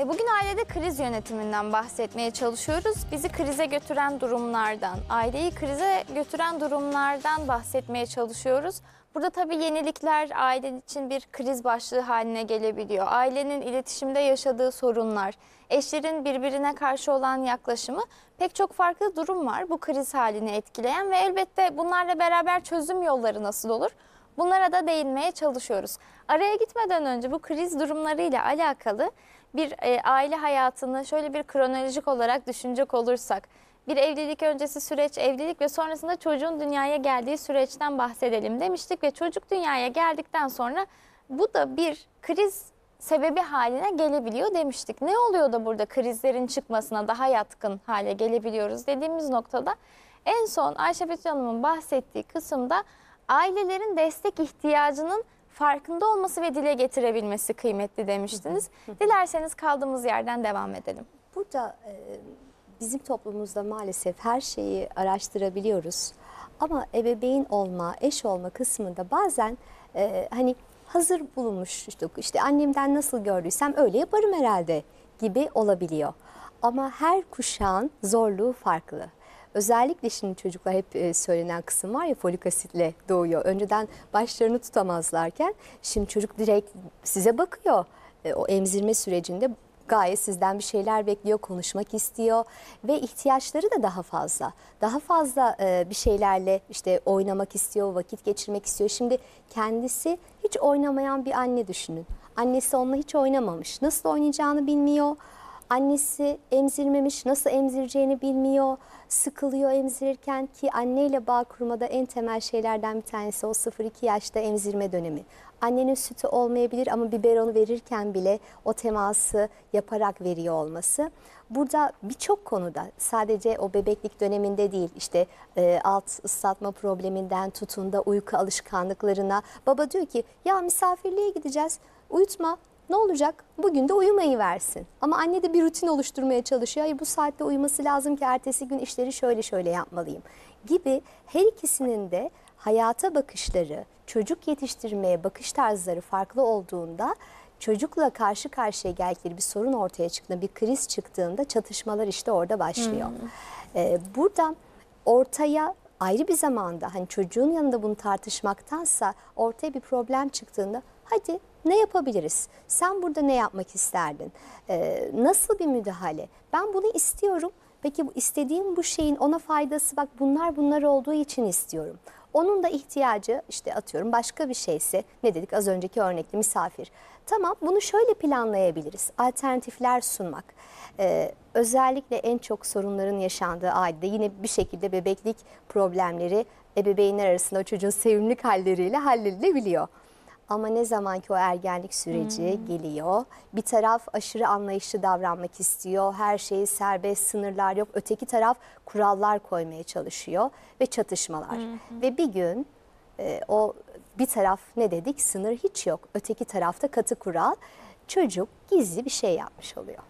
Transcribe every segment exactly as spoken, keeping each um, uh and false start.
E, Bugün ailede kriz yönetiminden bahsetmeye çalışıyoruz. Bizi krize götüren durumlardan, aileyi krize götüren durumlardan bahsetmeye çalışıyoruz. Burada tabii yenilikler ailenin için bir kriz başlığı haline gelebiliyor. Ailenin iletişimde yaşadığı sorunlar, eşlerin birbirine karşı olan yaklaşımı, pek çok farklı durum var bu kriz halini etkileyen ve elbette bunlarla beraber çözüm yolları nasıl olur? Bunlara da değinmeye çalışıyoruz. Araya gitmeden önce bu kriz durumlarıyla alakalı bir e, aile hayatını şöyle bir kronolojik olarak düşünecek olursak, bir evlilik öncesi süreç, evlilik ve sonrasında çocuğun dünyaya geldiği süreçten bahsedelim demiştik ve çocuk dünyaya geldikten sonra bu da bir kriz sebebi haline gelebiliyor demiştik. Ne oluyor da burada krizlerin çıkmasına daha yatkın hale gelebiliyoruz dediğimiz noktada en son Ayşe Betül Hanım'ın bahsettiği kısımda ailelerin destek ihtiyacının farkında olması ve dile getirebilmesi kıymetli demiştiniz. Dilerseniz kaldığımız yerden devam edelim. Burada e, bizim toplumumuzda maalesef her şeyi araştırabiliyoruz. Ama ebeveyn olma, eş olma kısmında bazen e, hani hazır bulunmuş, işte, işte annemden nasıl gördüysem öyle yaparım herhalde gibi olabiliyor. Ama her kuşağın zorluğu farklı. Özellikle şimdi çocuklar hep e, söylenen kısım var ya, folik asitle doğuyor. Önceden başlarını tutamazlarken şimdi çocuk direkt size bakıyor. E, o emzirme sürecinde gayet sizden bir şeyler bekliyor, konuşmak istiyor ve ihtiyaçları da daha fazla. Daha fazla e, bir şeylerle işte oynamak istiyor, vakit geçirmek istiyor. Şimdi kendisi hiç oynamayan bir anne düşünün. Annesi onunla hiç oynamamış. Nasıl oynayacağını bilmiyor. Annesi emzirmemiş, nasıl emzireceğini bilmiyor, sıkılıyor emzirirken ki anneyle bağ kurmada en temel şeylerden bir tanesi o sıfır iki yaşta emzirme dönemi. Annenin sütü olmayabilir ama biberonu verirken bile o teması yaparak veriyor olması. Burada birçok konuda, sadece o bebeklik döneminde değil, işte e, alt ıslatma probleminden tutun da uyku alışkanlıklarına. Baba diyor ki ya misafirliğe gideceğiz, uyutma. Ne olacak? Bugün de uyumayı versin. Ama anne de bir rutin oluşturmaya çalışıyor. Ay, bu saatte uyuması lazım ki ertesi gün işleri şöyle şöyle yapmalıyım gibi. Her ikisinin de hayata bakışları, çocuk yetiştirmeye bakış tarzları farklı olduğunda, çocukla karşı karşıya geldikleri bir sorun ortaya çıktığında, bir kriz çıktığında çatışmalar işte orada başlıyor. Hmm. Ee, burada ortaya ayrı bir zamanda, hani çocuğun yanında bunu tartışmaktansa ortaya bir problem çıktığında hadi ne yapabiliriz? Sen burada ne yapmak isterdin? Ee, nasıl bir müdahale? Ben bunu istiyorum. Peki bu istediğim bu şeyin ona faydası, bak bunlar bunlar olduğu için istiyorum. Onun da ihtiyacı işte atıyorum başka bir şeyse, ne dedik az önceki örnekli misafir. Tamam, bunu şöyle planlayabiliriz. Alternatifler sunmak. Ee, özellikle en çok sorunların yaşandığı ailede yine bir şekilde bebeklik problemleri ebeveynler arasında o çocuğun sevimlilik halleriyle halledilebiliyor. Ama ne zaman ki o ergenlik süreci hmm. geliyor, bir taraf aşırı anlayışlı davranmak istiyor, her şeyi serbest, sınırlar yok. Öteki taraf kurallar koymaya çalışıyor ve çatışmalar. Hmm. Ve bir gün e, o bir taraf ne dedik, sınır hiç yok. Öteki tarafta katı kural, çocuk gizli bir şey yapmış oluyor.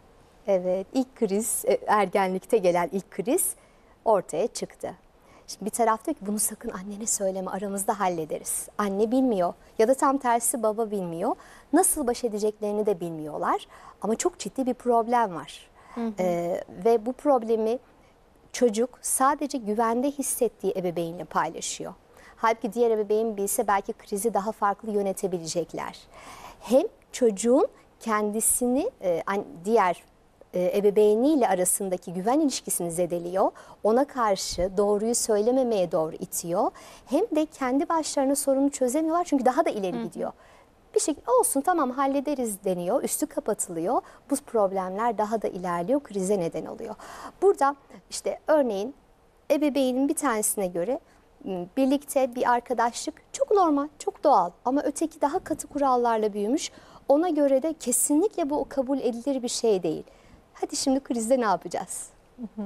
Evet, ilk kriz, ergenlikte gelen ilk kriz ortaya çıktı. Şimdi bir taraf diyor ki bunu sakın annene söyleme, aramızda hallederiz. Anne bilmiyor ya da tam tersi baba bilmiyor. Nasıl baş edeceklerini de bilmiyorlar ama çok ciddi bir problem var. Hı hı. Ee, ve bu problemi çocuk sadece güvende hissettiği ebeveynle paylaşıyor. Halbuki diğer ebeveyn bilse belki krizi daha farklı yönetebilecekler. Hem çocuğun kendisini e, diğer ebeveyniyle arasındaki güven ilişkisini zedeliyor. Ona karşı doğruyu söylememeye doğru itiyor. Hem de kendi başlarına sorunu çözemiyorlar çünkü daha da ileri Hı. gidiyor. Bir şekilde olsun tamam hallederiz deniyor, üstü kapatılıyor. Bu problemler daha da ilerliyor, krize neden oluyor. Burada işte örneğin ebeveynin bir tanesine göre birlikte bir arkadaşlık çok normal, çok doğal ama öteki daha katı kurallarla büyümüş. Ona göre de kesinlikle bu kabul edilir bir şey değil. Hadi şimdi krizde ne yapacağız? Hı hı.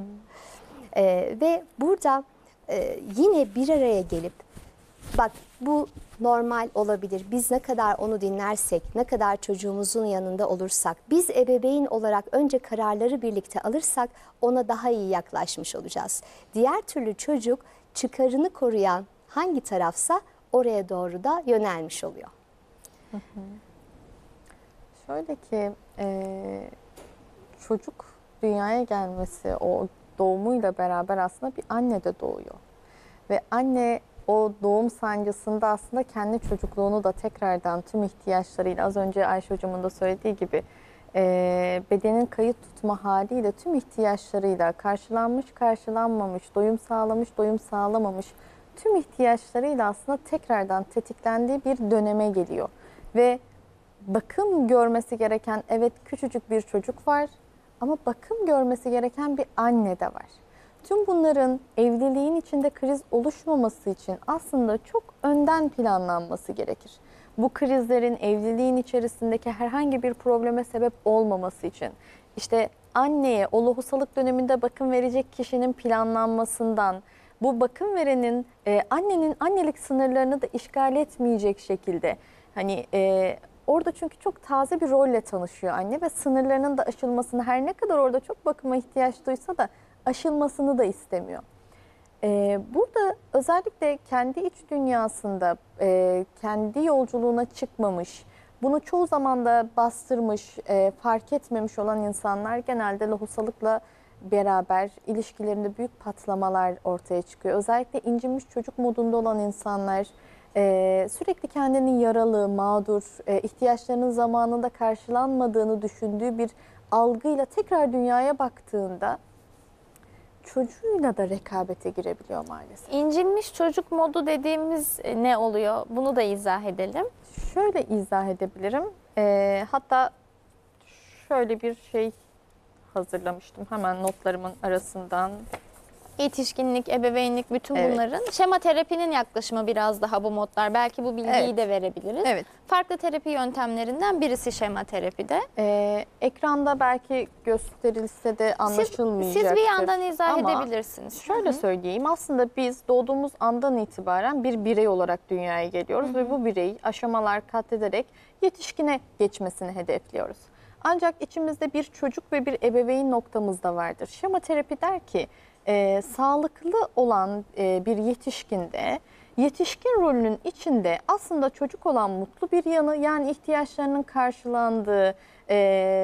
Ee, ve burada e, yine bir araya gelip bak bu normal olabilir. Biz ne kadar onu dinlersek, ne kadar çocuğumuzun yanında olursak, biz ebeveyn olarak önce kararları birlikte alırsak ona daha iyi yaklaşmış olacağız. Diğer türlü çocuk çıkarını koruyan hangi tarafsa oraya doğru da yönelmiş oluyor. Hı hı. şöyle ki e, çocuk dünyaya gelmesi, o doğumuyla beraber aslında bir anne de doğuyor. Ve anne o doğum sancısında aslında kendi çocukluğunu da tekrardan tüm ihtiyaçlarıyla, az önce Ayşe Hocam'ın da söylediği gibi e, bedenin kayıt tutma haliyle tüm ihtiyaçlarıyla karşılanmış, karşılanmamış, doyum sağlamış, doyum sağlamamış tüm ihtiyaçlarıyla aslında tekrardan tetiklendiği bir döneme geliyor. Ve bakım görmesi gereken, evet, küçücük bir çocuk var ama bakım görmesi gereken bir anne de var. Tüm bunların evliliğin içinde kriz oluşmaması için aslında çok önden planlanması gerekir. Bu krizlerin evliliğin içerisindeki herhangi bir probleme sebep olmaması için işte anneye o lohusalık döneminde bakım verecek kişinin planlanmasından, bu bakım verenin e, annenin annelik sınırlarını da işgal etmeyecek şekilde, hani e, orada çünkü çok taze bir rolle tanışıyor anne ve sınırlarının da aşılmasını, her ne kadar orada çok bakıma ihtiyaç duysa da aşılmasını da istemiyor. Ee, burada özellikle kendi iç dünyasında e, kendi yolculuğuna çıkmamış, bunu çoğu zaman da bastırmış, e, fark etmemiş olan insanlar genelde lohusalıkla beraber ilişkilerinde büyük patlamalar ortaya çıkıyor. Özellikle incinmiş çocuk modunda olan insanlar, e, sürekli kendini yaralı, mağdur, e, ihtiyaçlarının zamanında karşılanmadığını düşündüğü bir algıyla tekrar dünyaya baktığında çocuğuyla da rekabete girebiliyor maalesef. İncinmiş çocuk modu dediğimiz ne oluyor? Bunu da izah edelim. Şöyle izah edebilirim. Ee, hatta şöyle bir şey hazırlamıştım hemen notlarımın arasından. Yetişkinlik, ebeveynlik, bütün Evet. bunların. Şema terapinin yaklaşımı biraz daha bu modlar. Belki bu bilgiyi Evet. de verebiliriz. Evet. Farklı terapi yöntemlerinden birisi şema terapide. Ee, ekranda belki gösterilse de Siz, anlaşılmayacaktır. siz bir yandan izah Ama edebilirsiniz. şöyle Hı hı. söyleyeyim, aslında biz doğduğumuz andan itibaren bir birey olarak dünyaya geliyoruz Hı hı. ve bu bireyi aşamalar kat ederek yetişkine geçmesini hedefliyoruz. Ancak içimizde bir çocuk ve bir ebeveyn noktamız da vardır. Şema terapi der ki e, sağlıklı olan e, bir yetişkinde, yetişkin rolünün içinde aslında çocuk olan mutlu bir yanı, yani ihtiyaçlarının karşılandığı, e,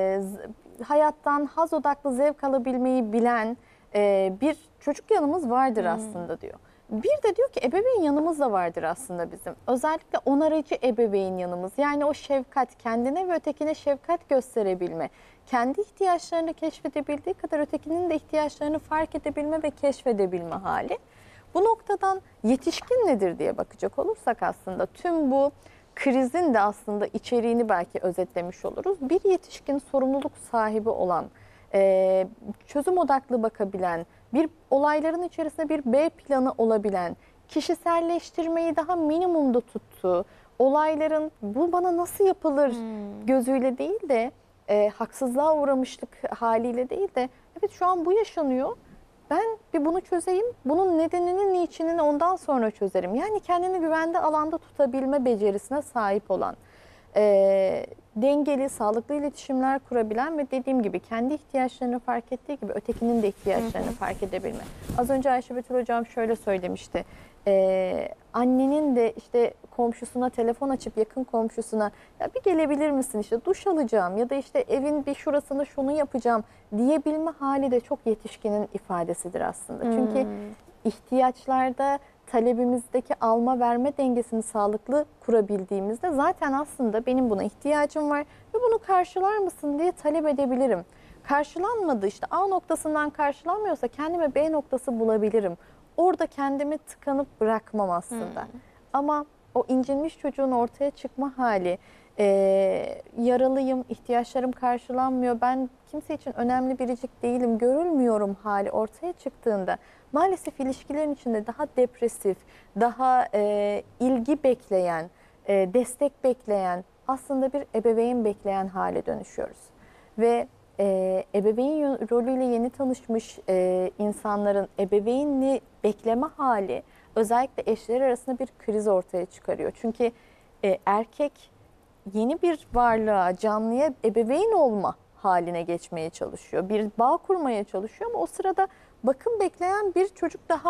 z- hayattan haz odaklı zevk alabilmeyi bilen e, bir çocuk yanımız vardır aslında diyor. Bir de diyor ki ebeveyn yanımız da vardır aslında bizim. Özellikle onarıcı ebeveyn yanımız. Yani o şefkat, kendine ve ötekine şefkat gösterebilme. Kendi ihtiyaçlarını keşfedebildiği kadar ötekinin de ihtiyaçlarını fark edebilme ve keşfedebilme hali. Bu noktadan yetişkin nedir diye bakacak olursak aslında tüm bu krizin de aslında içeriğini belki özetlemiş oluruz. Bir yetişkin sorumluluk sahibi olan, e, çözüm odaklı bakabilen, bir olayların içerisinde bir B planı olabilen, kişiselleştirmeyi daha minimumda tuttuğu, olayların bu bana nasıl yapılır gözüyle değil de e, haksızlığa uğramışlık haliyle değil de evet şu an bu yaşanıyor. Ben bir bunu çözeyim, bunun nedenini, niçinini ondan sonra çözerim. Yani kendini güvende alanda tutabilme becerisine sahip olan, e, dengeli, sağlıklı iletişimler kurabilen ve dediğim gibi kendi ihtiyaçlarını fark ettiği gibi ötekinin de ihtiyaçlarını fark edebilme. Az önce Ayşe Betül Hocam şöyle söylemişti. E, annenin de işte komşusuna telefon açıp yakın komşusuna ya bir gelebilir misin, işte duş alacağım ya da işte evin bir şurasında şunu yapacağım diyebilme hali de çok yetişkinin ifadesidir aslında. Çünkü ihtiyaçlarda talebimizdeki alma verme dengesini sağlıklı kurabildiğimizde zaten aslında benim buna ihtiyacım var ve bunu karşılar mısın diye talep edebilirim. Karşılanmadı, işte A noktasından karşılanmıyorsa kendime B noktası bulabilirim. Orada kendimi tıkanıp bırakmam aslında. Hmm. Ama o incinmiş çocuğun ortaya çıkma hali, e, yaralıyım, ihtiyaçlarım karşılanmıyor, ben kimse için önemli biricik değilim, görülmüyorum hali ortaya çıktığında maalesef ilişkilerin içinde daha depresif, daha e, ilgi bekleyen, e, destek bekleyen, aslında bir ebeveyn bekleyen hale dönüşüyoruz. Ve e, ebeveyn rolüyle yeni tanışmış e, insanların ebeveynli bekleme hali özellikle eşler arasında bir kriz ortaya çıkarıyor. Çünkü e, erkek yeni bir varlığa, canlıya ebeveyn olma haline geçmeye çalışıyor. Bir bağ kurmaya çalışıyor ama o sırada bakım bekleyen bir çocuk daha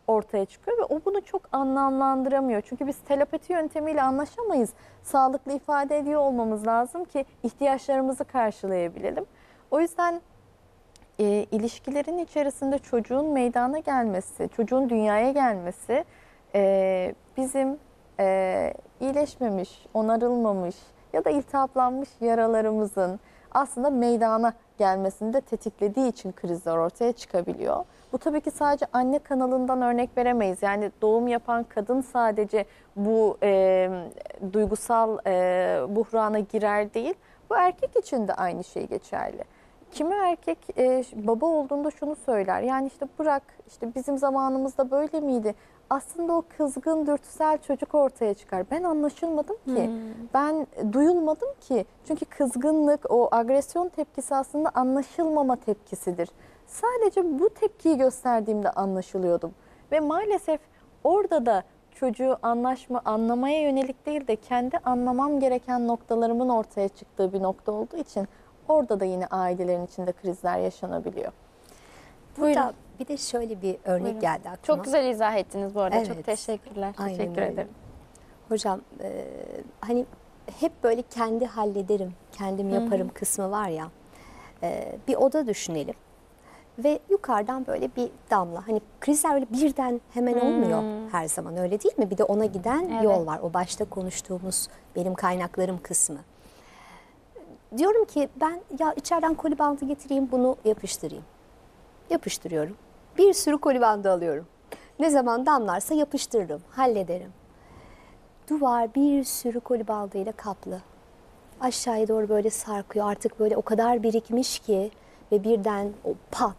ortaya çıkıyor ve o bunu çok anlamlandıramıyor. Çünkü biz telepati yöntemiyle anlaşamayız. Sağlıklı ifade ediyor olmamız lazım ki ihtiyaçlarımızı karşılayabilelim. O yüzden e, ilişkilerin içerisinde çocuğun meydana gelmesi, çocuğun dünyaya gelmesi e, bizim e, iyileşmemiş, onarılmamış ya da iltihaplanmış yaralarımızın aslında meydana gelmesini de tetiklediği için krizler ortaya çıkabiliyor. Bu tabii ki sadece anne kanalından örnek veremeyiz. Yani doğum yapan kadın sadece bu e, duygusal e, buhrana girer değil. Bu erkek için de aynı şey geçerli. Kimi erkek e, baba olduğunda şunu söyler. Yani işte bırak, işte bizim zamanımızda böyle miydi? Aslında o kızgın, dürtüsel çocuk ortaya çıkar. Ben anlaşılmadım ki, hmm. ben duyulmadım ki. Çünkü kızgınlık, o agresyon tepkisi aslında anlaşılmama tepkisidir. Sadece bu tepkiyi gösterdiğimde anlaşılıyordum. Ve maalesef orada da çocuğu anlaşma, anlamaya yönelik değil de kendi anlamam gereken noktalarımın ortaya çıktığı bir nokta olduğu için orada da yine ailelerin içinde krizler yaşanabiliyor. Burada bir de şöyle bir örnek Buyurun. geldi aklıma. Çok güzel izah ettiniz bu arada. Evet. Çok teşekkürler. Aynen Teşekkür öyle. ederim. Hocam e, hani hep böyle kendi hallederim, kendim yaparım Hı-hı. kısmı var ya. E, bir oda düşünelim. Ve yukarıdan böyle bir damla. Hani krizler öyle birden hemen hmm. olmuyor her zaman, öyle değil mi? Bir de ona giden evet. yol var. O başta konuştuğumuz benim kaynaklarım kısmı. Diyorum ki ben ya içeriden koli bandı getireyim, bunu yapıştırayım. Yapıştırıyorum. Bir sürü koli bandı alıyorum. Ne zaman damlarsa yapıştırırım, hallederim. Duvar bir sürü koli bandıyla kaplı. Aşağıya doğru böyle sarkıyor. Artık böyle o kadar birikmiş ki ve birden o pat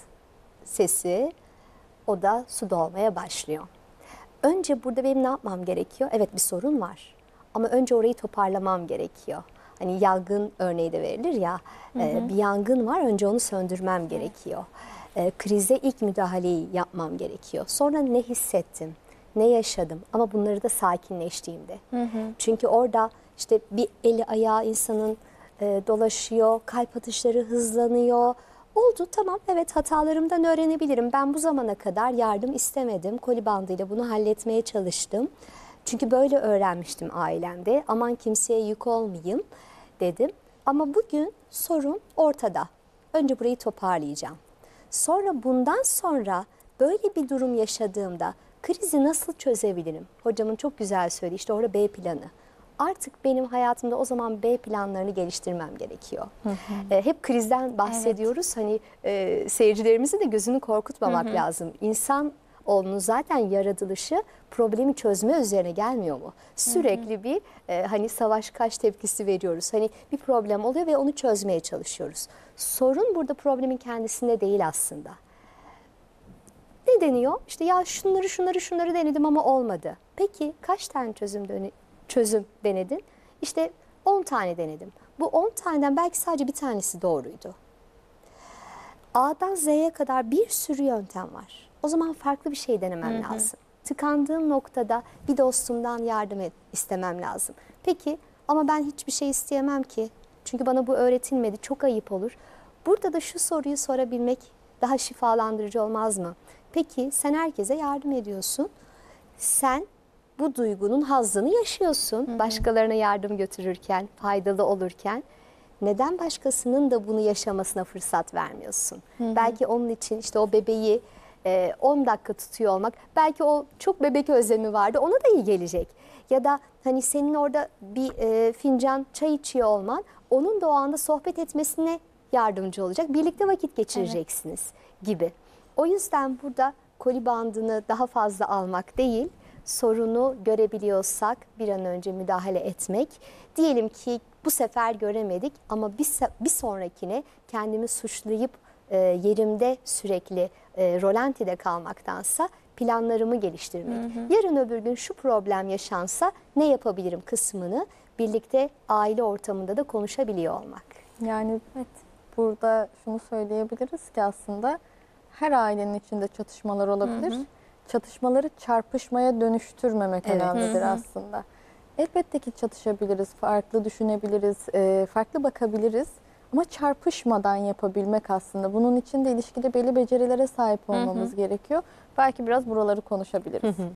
sesi, o da su dolmaya başlıyor. Önce burada benim ne yapmam gerekiyor? Evet, bir sorun var ama önce orayı toparlamam gerekiyor. Hani yangın örneği de verilir ya, hı hı. E, bir yangın var, önce onu söndürmem gerekiyor. E, krize ilk müdahaleyi yapmam gerekiyor. Sonra ne hissettim, ne yaşadım ama bunları da sakinleştiğimde. Hı hı. Çünkü orada işte bir eli ayağı insanın e, dolaşıyor, kalp atışları hızlanıyor. Oldu, tamam, evet, hatalarımdan öğrenebilirim. Ben bu zamana kadar yardım istemedim. Koli bandıyla bunu halletmeye çalıştım. Çünkü böyle öğrenmiştim ailemde. Aman kimseye yük olmayayım dedim. Ama bugün sorun ortada. Önce burayı toparlayacağım. Sonra bundan sonra böyle bir durum yaşadığımda krizi nasıl çözebilirim? Hocamın çok güzel söyledi. İşte orada B planı. Artık benim hayatımda o zaman B planlarını geliştirmem gerekiyor. Hı hı. E, hep krizden bahsediyoruz. Evet. Hani e, seyircilerimizin de gözünü korkutmamak hı hı. lazım. İnsan olunun zaten yaratılışı problemi çözme üzerine gelmiyor mu? Sürekli hı hı. bir e, hani savaş kaç tepkisi veriyoruz. Hani bir problem oluyor ve onu çözmeye çalışıyoruz. Sorun burada problemin kendisinde değil aslında. Ne deniyor? İşte ya şunları şunları şunları denedim ama olmadı. Peki kaç tane çözüm dönüyor? Çözüm denedin. İşte on tane denedim. Bu on taneden belki sadece bir tanesi doğruydu. A'dan Z'ye kadar bir sürü yöntem var. O zaman farklı bir şey denemem hı hı. lazım. Tıkandığım noktada bir dostumdan yardım et, istemem lazım. Peki ama ben hiçbir şey isteyemem ki. Çünkü bana bu öğretilmedi. Çok ayıp olur. Burada da şu soruyu sorabilmek daha şifalandırıcı olmaz mı? Peki sen herkese yardım ediyorsun. Sen bu duygunun hazzını yaşıyorsun. Hı hı. Başkalarına yardım götürürken, faydalı olurken. Neden başkasının da bunu yaşamasına fırsat vermiyorsun? Hı hı. Belki onun için işte o bebeği on dakika tutuyor olmak, belki o çok bebek özlemi vardı, ona da iyi gelecek. Ya da hani senin orada bir e, fincan çay içiyor olman, onun da o anda sohbet etmesine yardımcı olacak. Birlikte vakit geçireceksiniz evet. gibi. O yüzden burada koli bandını daha fazla almak değil, sorunu görebiliyorsak bir an önce müdahale etmek. Diyelim ki bu sefer göremedik ama bir, bir sonrakine kendimi suçlayıp e, yerimde sürekli e, rolantide kalmaktansa planlarımı geliştirmek. Hı hı. Yarın öbür gün şu problem yaşansa ne yapabilirim kısmını birlikte aile ortamında da konuşabiliyor olmak. Yani evet, burada şunu söyleyebiliriz ki aslında her ailenin içinde çatışmalar olabilir. Hı hı. Çatışmaları çarpışmaya dönüştürmemek evet. önemlidir hı hı. aslında. Elbette ki çatışabiliriz, farklı düşünebiliriz, farklı bakabiliriz. Ama çarpışmadan yapabilmek aslında. Bunun için de ilişkide belli becerilere sahip olmamız gerekiyor. Belki biraz buraları konuşabiliriz.